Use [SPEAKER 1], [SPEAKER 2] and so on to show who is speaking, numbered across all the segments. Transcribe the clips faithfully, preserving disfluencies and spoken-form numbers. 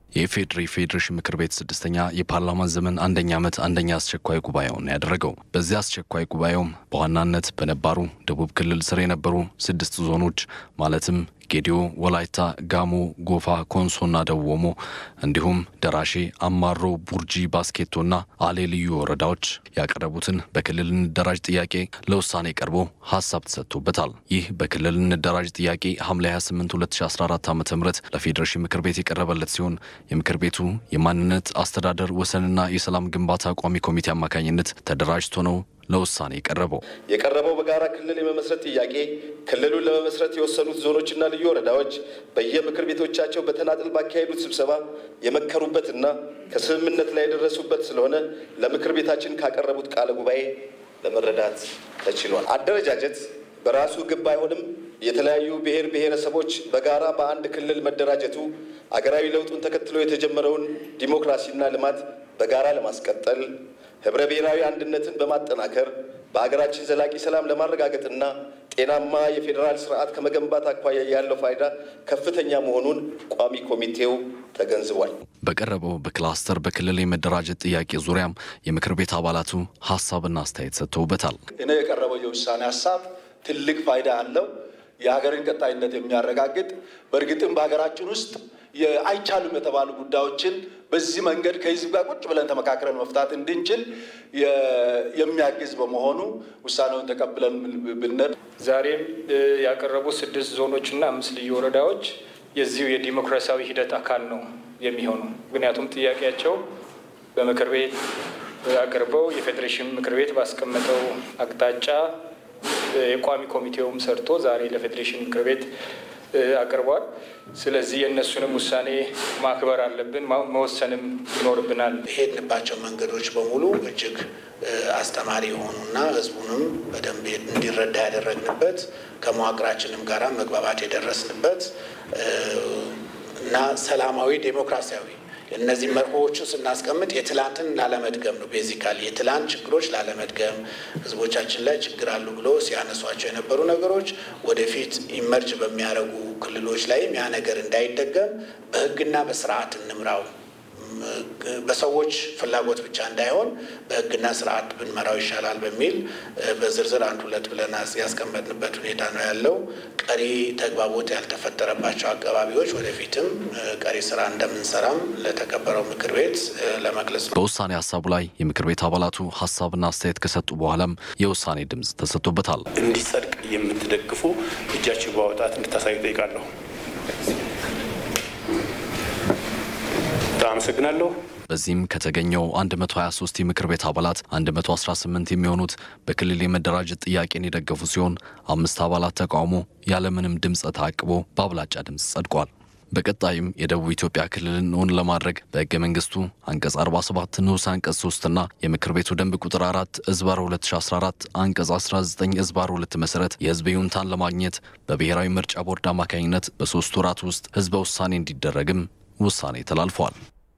[SPEAKER 1] የፌድሪ ፌዴሬሽን ምክር ቤት ስድስተኛ የፓርላማ ዘመን አንደኛ ዓመት አንደኛ አስቸኳይ ጉባኤውን ያደረገው በዚያ አስቸኳይ ጉባኤውም በዋናነት በነባሩ ደቡብ ክልል ስር የነበሩ ስድስት ዞኖች ማለትም ጌዲዮ፣ ወላይታ፣ ጋሞ፣ ጎፋ፣ ኮንሶና ደቡብ ኦሞ እንዲሁም ደራሼ፣ አማሮ፣ ቡርጂ፣ ባስኬቶና አሌ ልዩ ወረዳዎች ያቀረቡትን በክልል እንደራጅ ጥያቄ ለውሳኔ ቀርቦ ሐሳብ ተሰጥቶበታል። ይህ በክልል እንደራጅ ጥያቄ ሐምሌ ሃያ ስምንት ሁለት ሺህ አስራ አራት ዓ.ም ለፌዴሬሽን ምክር ቤት የቀረበለት ሲሆን የምክር ቤቱ የማንነት አስተዳደር ወሰንና የሰላም ግንባታ ቋሚ ኮሚቴ አማካኝነት ተደራጅቶ ነው ለውሳኔ ቀረበው።
[SPEAKER 2] የቀረበው በጋራ ክልል የመመስረት ጥያቄ ክልሉን ለመመስረት የወሰኑት ዞኖችና ልዩ ወረዳዎች በየምክር ቤቶቻቸው በተናጥል ባካሄዱት ስብሰባ የመከሩበትና ከስምምነት ላይ የደረሱበት ስለሆነ ለምክር ቤታችን ካቀረቡት ቃለ ጉባኤ ለመረዳት ተችሏል። አደረጃጀት በራሱ ግብ አይሆንም። የተለያዩ ብሔር ብሔረሰቦች በጋራ በአንድ ክልል መደራጀቱ አገራዊ ለውጡን ተከትሎ የተጀመረውን ዲሞክራሲና ልማት በጋራ ለማስቀጠል ህብረ ብሔራዊ አንድነትን በማጠናከር በአገራችን ዘላቂ ሰላም ለማረጋገጥና ጤናማ የፌዴራል ስርዓት ከመገንባት አኳያ ያለው ፋይዳ ከፍተኛ መሆኑን ቋሚ ኮሚቴው ተገንዝቧል።
[SPEAKER 1] በቀረበው በክላስተር በክልል የመደራጀት ጥያቄ ዙሪያም የምክር ቤት አባላቱ ሐሳብና አስተያየት ሰጥተውበታል።
[SPEAKER 3] እኔ የቀረበው የውሳኔ ሐሳብ ትልቅ ፋይዳ አለው። የሀገርን ቀጣይነት የሚያረጋግጥ በእርግጥም በሀገራችን ውስጥ የአይቻሉም የተባሉ ጉዳዮችን በዚህ መንገድ ከህዝብ ጋር ቁጭ ብለን ተመካክረን መፍታት እንድንችል የሚያግዝ በመሆኑ ውሳኔውን ተቀብለን ብንነድ
[SPEAKER 4] ዛሬም ያቀረቡ ስድስት ዞኖችና አምስት ልዩ ወረዳዎች የዚሁ የዲሞክራሲያዊ ሂደት አካል ነው የሚሆኑ። ምክንያቱም ጥያቄያቸው በምክር ቤት አቀርበው የፌዴሬሽን ምክር ቤት ባስቀመጠው አቅጣጫ የቋሚ ኮሚቴውም ሰርቶ ዛሬ ለፌዴሬሽን ምክር ቤት አቀርቧል። ስለዚህ የእነሱንም ውሳኔ ማክበር አለብን፣ መወሰንም ይኖርብናል።
[SPEAKER 5] ሄድንባቸው መንገዶች በሙሉ እጅግ አስተማሪ የሆኑና ህዝቡንም በደንብ እንዲረዳ ያደረግንበት ከመዋቅራችንም ጋራ መግባባት የደረስንበት እና ሰላማዊ ዴሞክራሲያዊ እነዚህ መርሆዎችን ስናስቀምጥ የትላንትን ላለመድገም ነው። ቤዚካሊ የትላንት ችግሮች ላለመድገም ህዝቦቻችን ላይ ችግር አሉ ብሎ ሲያነሷቸው የነበሩ ነገሮች ወደፊት ኢመርጅ በሚያደርጉ ክልሎች ላይም ያ ነገር እንዳይደገም በህግና በስርዓት እንምራው፣ በሰዎች ፍላጎት ብቻ እንዳይሆን በህግና ስርዓት ብንመራው ይሻላል በሚል በዝርዝር አንድ ሁለት ብለን ያስቀመጥንበት ሁኔታ ነው ያለው። ቀሪ ተግባቦት ያልተፈጠረባቸው አካባቢዎች ወደፊትም ቀሪ ስራ እንደምንሰራም ለተከበረው ምክር ቤት ለመግለጽ ነው።
[SPEAKER 1] በውሳኔ ሐሳቡ ላይ የምክር ቤት አባላቱ ሐሳብና አስተያየት ከሰጡ በኋላም የውሳኔ ድምጽ ተሰጥቶበታል።
[SPEAKER 6] እንዲጸድቅ የምትደግፉ እጃችሁ በማውጣት እንድታሳዩ ጠይቃለሁ። አመሰግናለሁ።
[SPEAKER 1] በዚህም ከተገኘው አንድ መቶ ሃያ ሶስት የምክር ቤት አባላት አንድ መቶ አስራ ስምንት የሚሆኑት በክልል የመደራጀት ጥያቄን የደገፉ ሲሆን አምስት አባላት ተቃውሞ ያለምንም ድምጽ ተአቅቦ በአብላጫ ድምጽ ጸድቋል። በቀጣይም የደቡብ ኢትዮጵያ ክልልን እውን ለማድረግ በሕገ መንግስቱ አንቀጽ አርባ ሰባት ንዑስ አንቀጽ ሶስት እና የምክር ቤቱ ደንብ ቁጥር አራት ዝባር ሁለት ሺህ አስራ አራት አንቀጽ አስራ ዘጠኝ ዝባር ሁለት መሰረት የህዝብ ይሁንታን ለማግኘት በብሔራዊ ምርጫ ቦርድ አማካኝነት በሶስት ወራት ውስጥ ህዝበ ውሳኔ እንዲደረግም ውሳኔ ተላልፏል።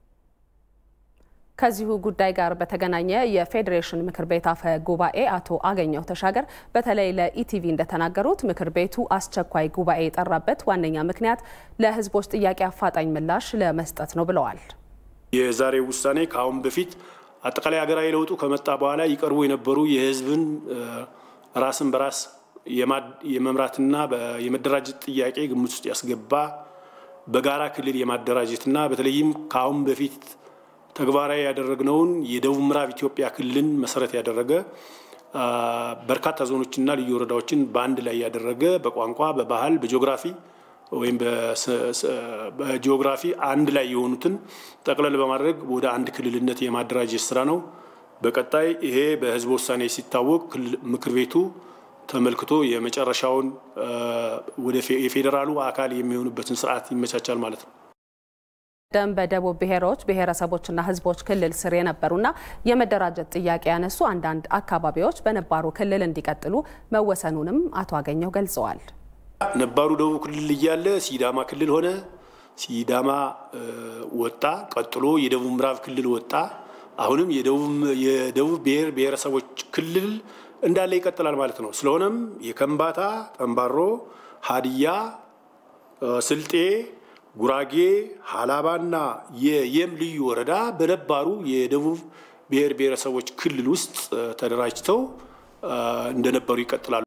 [SPEAKER 7] ከዚሁ ጉዳይ ጋር በተገናኘ የፌዴሬሽን ምክር ቤት አፈ ጉባኤ አቶ አገኘው ተሻገር በተለይ ለኢቲቪ እንደተናገሩት ምክር ቤቱ አስቸኳይ ጉባኤ የጠራበት ዋነኛ ምክንያት ለህዝቦች ጥያቄ አፋጣኝ ምላሽ ለመስጠት ነው ብለዋል።
[SPEAKER 6] የዛሬው ውሳኔ ከአሁን በፊት አጠቃላይ ሀገራዊ ለውጡ ከመጣ በኋላ ይቀርቡ የነበሩ የህዝብን ራስን በራስ የመምራትና የመደራጀት ጥያቄ ግምት ውስጥ ያስገባ በጋራ ክልል የማደራጀትና በተለይም ከአሁን በፊት ተግባራዊ ያደረግነውን የደቡብ ምዕራብ ኢትዮጵያ ክልልን መሰረት ያደረገ በርካታ ዞኖችና ልዩ ወረዳዎችን በአንድ ላይ ያደረገ በቋንቋ፣ በባህል፣ በጂኦግራፊ ወይም በጂኦግራፊ አንድ ላይ የሆኑትን ጠቅለል በማድረግ ወደ አንድ ክልልነት የማደራጀት ስራ ነው። በቀጣይ ይሄ በህዝብ ውሳኔ ሲታወቅ ምክር ቤቱ ተመልክቶ የመጨረሻውን ወደ የፌዴራሉ አካል የሚሆኑበትን ስርዓት ይመቻቻል ማለት ነው።
[SPEAKER 7] ደም በደቡብ ብሔሮች ብሔረሰቦችና ህዝቦች ክልል ስር የነበሩና የመደራጀት ጥያቄ ያነሱ አንዳንድ አካባቢዎች በነባሩ ክልል እንዲቀጥሉ መወሰኑንም አቶ አገኘው ገልጸዋል።
[SPEAKER 6] ነባሩ ደቡብ ክልል እያለ ሲዳማ ክልል ሆነ። ሲዳማ ወጣ። ቀጥሎ የደቡብ ምዕራብ ክልል ወጣ። አሁንም የደቡብ የደቡብ ብሔር ብሔረሰቦች ክልል እንዳለ ይቀጥላል ማለት ነው። ስለሆነም የከምባታ፣ ጠምባሮ፣ ሀዲያ፣ ስልጤ፣ ጉራጌ ሀላባና የየም ልዩ ወረዳ በነባሩ የደቡብ ብሔር ብሔረሰቦች ክልል ውስጥ ተደራጅተው እንደነበሩ ይቀጥላሉ።